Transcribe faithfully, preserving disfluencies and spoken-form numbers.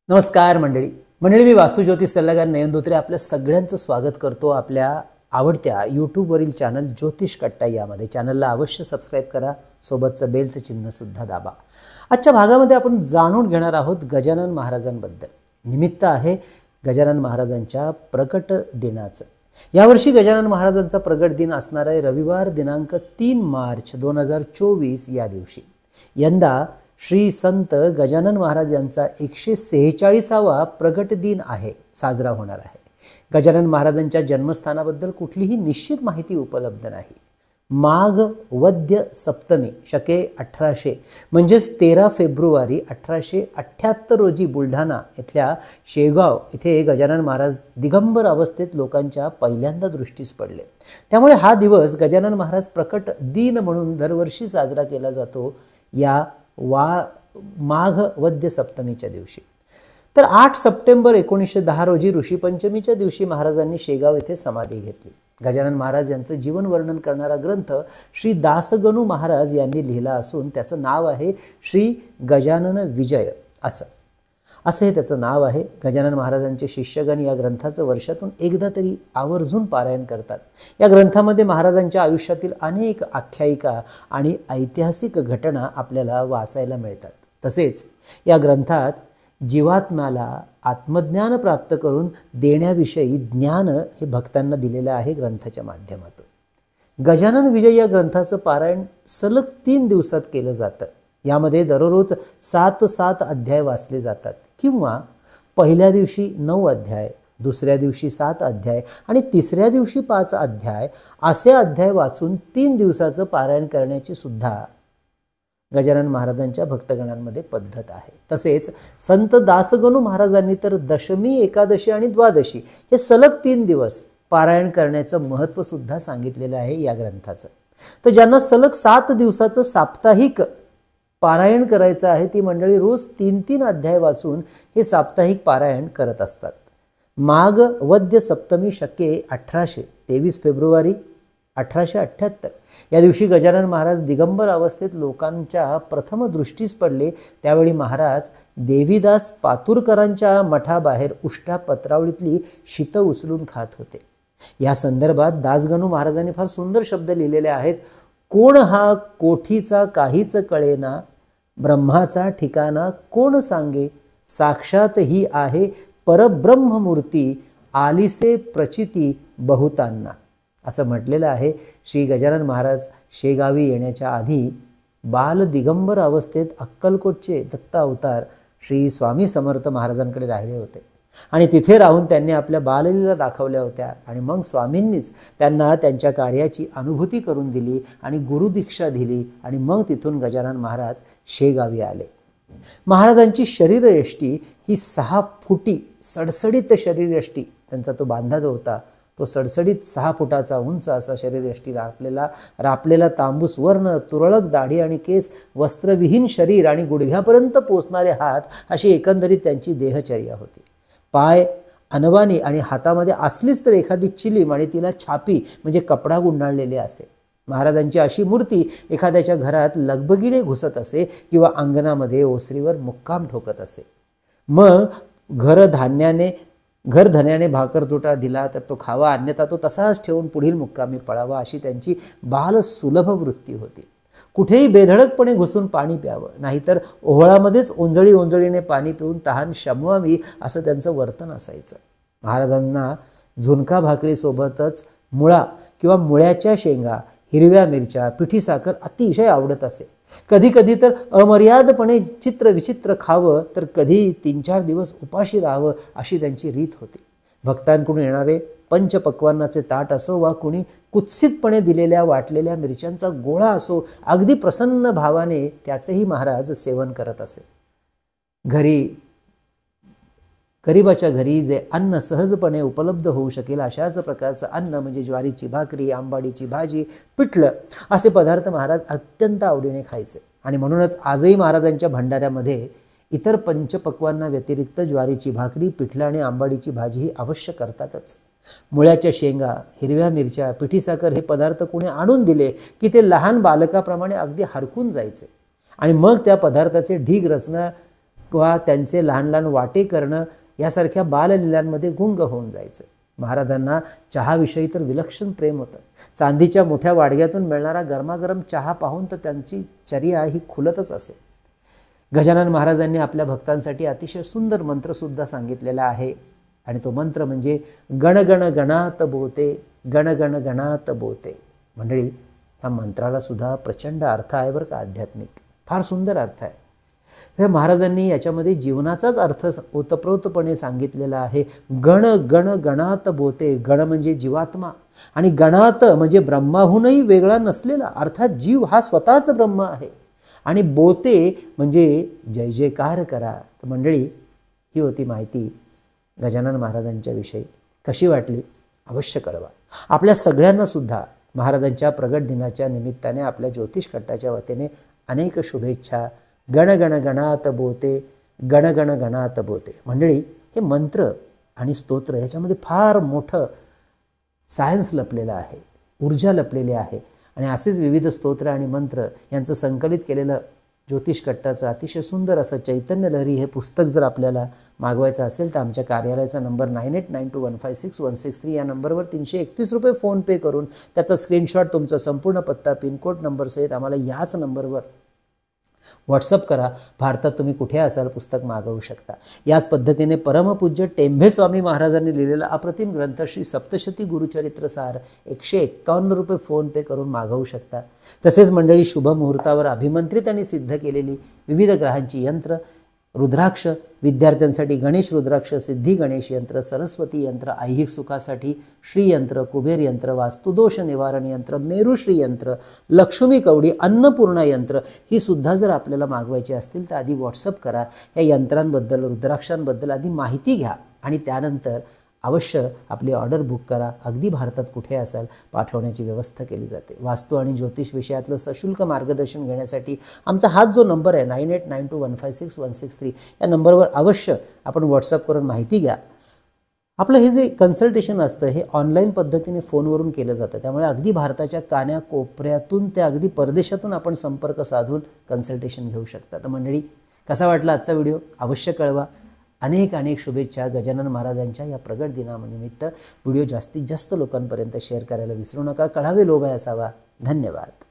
नमस्कार मंडळी मंडळी मी वास्तुज्योतिष सल्लागार नयन धोत्रे आपल्या सगळ्यांचं स्वागत करतो आपल्या आवडत्या यूट्यूबवरील चॅनल ज्योतिष कट्टा यामध्ये. चॅनलला अवश्य सबस्क्राईब करा, सोबतचं बेलचं चिन्ह सुद्धा दाबा. आजच्या भागामध्ये आपण जाणून घेणार आहोत गजानन महाराजांबद्दल. निमित्त आहे गजानन महाराजांच्या प्रकट दिनाचं. यावर्षी गजानन महाराजांचा प्रगट दिन असणार आहे रविवार दिनांक तीन मार्च दोन हजार चोवीस या दिवशी. यंदा श्री संत गजानन महाराज यांचा एकशे सेहेचाळीसावा प्रगट दिन आहे साजरा होणार आहे. गजानन महाराजांच्या जन्मस्थानाबद्दल कुठलीही निश्चित माहिती उपलब्ध नाही. माघ वद्य सप्तमी शके अठराशे म्हणजेच तेरा फेब्रुवारी अठराशे अठ्ठ्याहत्तर रोजी बुलढाणा इथल्या शेगाव इथे गजानन महाराज दिगंबर अवस्थेत लोकांच्या पहिल्यांदा दृष्टीस पडले. त्यामुळे हा दिवस गजानन महाराज प्रकट दिन म्हणून दरवर्षी साजरा केला जातो या वा माघ वद्य सप्तमीच्या दिवशी. तर आठ सप्टेंबर एकोणीसशे दहा रोजी ऋषीपंचमीच्या दिवशी महाराजांनी शेगाव येथे समाधी घेतली. गजानन महाराज यांचं जीवन वर्णन करणारा ग्रंथ श्री दासगणू महाराज यांनी लिहिला असून त्याचं नाव आहे श्री गजानन विजय असं असं हे त्याचं नाव आहे. गजानन महाराजांचे शिष्यगण या ग्रंथाचं वर्षातून एकदा तरी आवर्जून पारायण करतात. या ग्रंथामध्ये महाराजांच्या आयुष्यातील अनेक आख्यायिका आणि ऐतिहासिक घटना आपल्याला वाचायला मिळतात. तसेच या ग्रंथात जीवात्म्याला आत्मज्ञान प्राप्त करून देण्याविषयी ज्ञान हे भक्तांना दिलेलं आहे ग्रंथाच्या माध्यमातून. गजानन विजय या ग्रंथाचं पारायण सलग तीन दिवसात केलं जातं. यामध्ये दररोज सात सात अध्याय वाचले जातात किंवा पहिल्या दिवशी नऊ अध्याय, दुसऱ्या दिवशी सात अध्याय आणि तिसऱ्या दिवशी पाच अध्याय असे अध्याय वाचून तीन दिवसाचं पारायण करण्याची सुद्धा गजानन महाराजांच्या भक्तगणांमध्ये पद्धत आहे. तसेच संत दासगणू महाराजांनी तर दशमी, एकादशी आणि द्वादशी हे सलग तीन दिवस पारायण करण्याचं महत्त्व सुद्धा सांगितलेलं आहे या ग्रंथाचं. तर ज्यांना सलग सात दिवसाचं साप्ताहिक पारायण करायचं आहे ती मंडळी रोज तीन तीन अध्याय वाचून हे साप्ताहिक पारायण करत असतात. माघ वद्य सप्तमी शके अठराशे तेवीस फेब्रुवारी अठराशे अठ्ठ्याहत्तर या दिवशी गजानन महाराज दिगंबर अवस्थेत लोकांच्या प्रथम दृष्टीस पडले. त्यावेळी महाराज देवीदास पातुरकरांच्या मठाबाहेर उष्टा पत्रावळीतली शीत उचलून खात होते. या संदर्भात दासगणू महाराजांनी फार सुंदर शब्द लिहिलेले आहेत. कोण हा कोठीचा काहीच कळेना, ब्रह्माचा ठिकाणा कोण सांगे, साक्षात ही आहे परब्रह्ममूर्ती, आलिसे प्रचिती बहुतांना असं म्हटलेलं आहे. श्री गजानन महाराज शेगावी येण्याच्या आधी बाल दिगंबर अवस्थेत अक्कलकोटचे दत्त अवतार श्री स्वामी समर्थ महाराजांकडे राहिले होते आणि तिथे राहून त्यांनी आपल्या बाललीला दाखवल्या होत्या आणि मग स्वामींनीच त्यांना त्यांच्या कार्याची अनुभूती करून दिली आणि गुरुदीक्षा दिली आणि मग तिथून गजानन महाराज शेगावी आले. महाराजांची शरीरयष्टी ही सहा फुटी सडसडीत शरीरयष्टी, त्यांचा तो बांधा जो होता तो सडसडीत सहा फुटाचा उंच असा शरीरयष्टी, रापलेला रापलेला तांबूस वर्ण, तुरळक दाढी आणि केस, वस्त्रविहीन शरीर आणि गुडघ्यापर्यंत पोचणारे हात अशी एकंदरीत त्यांची देहचर्या होती. पाय अनवानी आणि हातामध्ये असलीच तर एखादी चिलीम आणि तिला छापी म्हणजे कपडा गुंडाळलेले असे. महाराजांची अशी मूर्ती एखाद्याच्या घरात लगबगीने घुसत असे किंवा अंगणामध्ये ओसरीवर मुक्काम ठोकत असे. मग घर धान्याने घर धन्याने भाकर तुटा दिला तर तो खावा, अन्यथा तो तसाच ठेवून पुढील मुक्कामी पळावा अशी त्यांची बाल सुलभ वृत्ती होती. कुठेही बेधडकपणे घुसून पाणी प्यावं, नाहीतर ओहळामध्येच ओंजळी ओंजळीने पाणी पिऊन तहान शमवावी असं त्यांचं वर्तन असायचं. महाराजांना झुणका भाकरीसोबतच मुळा किंवा मुळ्याच्या शेंगा, हिरव्या मिरच्या, पिठी साखर अतिशय आवडत असे. कधी कधी तर अमर्यादपणे चित्र विचित्र खावं तर कधी तीन चार दिवस उपाशी राहावं अशी त्यांची रीत होती. भक्तांकडून येणारे पंचपक्वान्नाचे ताट असो वा कुणी कुत्सितपणे दिलेल्या वाटलेल्या मिरच्यांचा गोळा असो, अगदी प्रसन्न भावाने त्याचेही महाराज सेवन करत असे. घरी गरिबाच्या घरी जे अन्न सहजपणे उपलब्ध होऊ शकेल अशाच प्रकारचं अन्न म्हणजे ज्वारीची भाकरी, आंबाडीची भाजी, पिठलं असे पदार्थ महाराज अत्यंत आवडीने खायचे. आणि म्हणूनच आजही महाराजांच्या भंडाऱ्यामध्ये इतर पंचपक्वांना व्यतिरिक्त ज्वारीची भाकरी, पिठलं आणि आंबाडीची भाजी ही अवश्य करतातच. मुळ्याच्या शेंगा, हिरव्या मिरच्या, पिठी साखर हे पदार्थ कोणी आणून दिले की ते लहान बालकाप्रमाणे अगदी हरकून जायचे आणि मग त्या पदार्थाचे ढीग रचना किंवा त्यांचे लहान लहान वाटे करणं यासारख्या बाललीलांमध्ये गुंग होऊन जायचं. महाराजांना चहाविषयी तर विलक्षण प्रेम होतं. चांदीच्या मोठ्या वाडग्यातून मिळणारा गरमागरम चहा पाहून तर त्यांची चर्या ही खुलतच असे. गजानन महाराजांनी आपल्या भक्तांसाठी अतिशय सुंदर मंत्रसुद्धा सांगितलेला आहे आणि तो मंत्र म्हणजे गण गण गणात बोते, गण गण गणात बोते. मंडळी, ह्या मंत्राला सुद्धा प्रचंड अर्थ आहे बरं का, आध्यात्मिक फार सुंदर अर्थ आहे. तर महाराजांनी याच्यामध्ये जीवनाचाच अर्थ ओतप्रोतपणे सांगितलेला आहे. गण गण गणात बोते. गण म्हणजे जीवात्मा आणि गणात म्हणजे ब्रह्माहूनही वेगळा नसलेला, अर्थात जीव हा स्वतःच ब्रह्म आहे. आणि बोते म्हणजे जय जयकार करा. तर मंडळी, ही होती माहिती गजानन महाराजांच्या विषयी. कशी वाटली अवश्य कळवा. आपल्या सगळ्यांना सुद्धा महाराजांच्या प्रगट दिनाच्या निमित्ताने आपल्या ज्योतिष कट्टाच्या वतीने अनेक शुभेच्छा. गण गण गणात बोते, गण गण गणात बोते. मंडळी, हे मंत्र आणि स्तोत्र याच्यामध्ये फार मोठं सायन्स लपलेलं आहे, ऊर्जा लपलेली आहे. आणि असेच विविध स्तोत्र आणि मंत्र यांचं संकलित केलेलं ज्योतिष कट्टाचं अतिशय सुंदर असं चैतन्य लहरी हे पुस्तक जर आपल्याला मागवायचं असेल तर आमच्या कार्यालयाचा number nine eight nine two one five six one six three या नंबरवर तीनशे एकतीस रुपये फोनपे करून त्याचा स्क्रीनशॉट, तुमचा संपूर्ण पत्ता, पिनकोड नंबरसहित आम्हाला याच नंबरवर व्हॉट्सअप करा. भारतात तुम्ही कुठे असाल पुस्तक मागवू शकता. याच पद्धतीने परमपूज्य टेंभे स्वामी महाराजांनी लिहिलेला अप्रतिम ग्रंथ श्री सप्तशती गुरुचरित्र सार एकशे एक्कावन्न रुपये फोनपे करून मागवू शकता. तसेच मंडळी, शुभ मुहूर्तावर अभिमंत्रित आणि सिद्ध केलेली विविध ग्रहांची यंत्र, रुद्राक्ष, विद्यार्थ्यांसाठी गणेश रुद्राक्ष, सिद्धी गणेश यंत्र, सरस्वती यंत्र, ऐहिक सुखासाठी श्रीयंत्र, कुबेर यंत्र, वास्तुदोष निवारण यंत्र, मेरुश्री यंत्र, लक्ष्मी कवडी, अन्नपूर्णा यंत्र ही सुद्धा जर आपल्याला मागवायची असतील तर आधी व्हॉट्सअप करा. या यंत्रांबद्दल, रुद्राक्षांबद्दल आधी माहिती घ्या आणि त्यानंतर अवश्य आपली ऑर्डर बुक करा. अगदी भारतात कुठे असाल पाठवण्याची व्यवस्था केली जाते. वास्तू आणि ज्योतिष विषयातलं सशुल्क मार्गदर्शन घेण्यासाठी आमचा हाच जो नंबर आहे nine eight nine two one five six one six three या नंबरवर अवश्य आपण व्हॉट्सअप करून माहिती घ्या. आपलं हे जे कन्सल्टेशन असतं हे ऑनलाईन पद्धतीने फोनवरून केलं जातं. त्यामुळे अगदी भारताच्या कान्या कोपऱ्यातून ते अगदी परदेशातून आपण संपर्क साधून कन्सल्टेशन घेऊ शकता. तर मंडळी, कसा वाटला आजचा व्हिडिओ अवश्य कळवा. अनेक अनेक शुभेच्छा. गजानन महाराजांच्या या प्रगट दिनानिमित्त व्हिडिओ जास्तीत जास्त लोकांपर्यंत शेअर करायला विसरू नका. कळावे लोभ असावा. धन्यवाद.